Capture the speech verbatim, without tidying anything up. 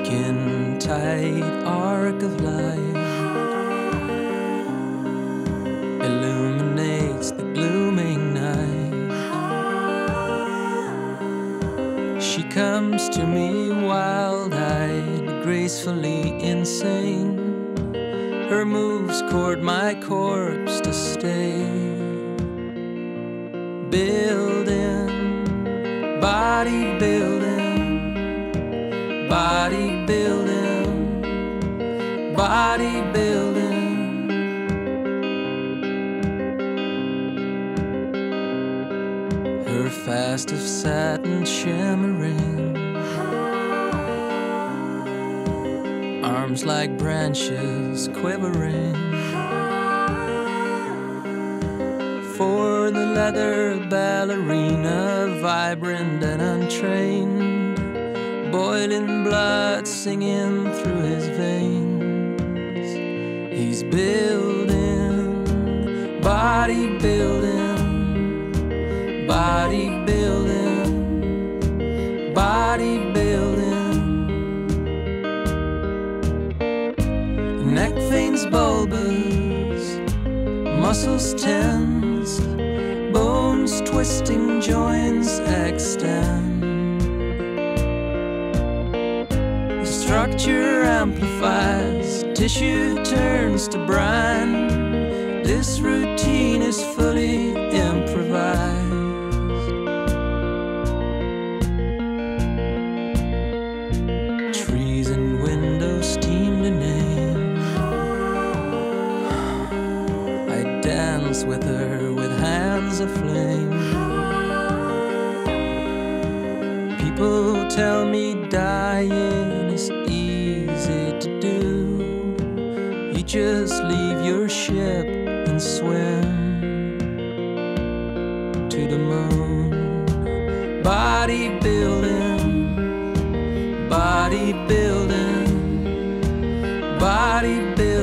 skin tight arc of light illuminates the glooming night. She comes to me wild-eyed, gracefully insane. Her moves court my corpse to stay. Building, body building, body building, body building. Her fast of satin shimmering, arms like branches quivering. For the leather ballerina, vibrant and untrained, boiling blood singing through his veins. He's building, body building, body building, body building. Neck veins bulbous, muscles tense, bones twisting, joints extend. The structure amplifies, tissue turns to brine. This routine is fully improvised. Trees and windows steamed inane. I dance with her with hands aflame. People tell me dying is easy to do. You just leave your ship and swim to the moon. Body building, body building, body building.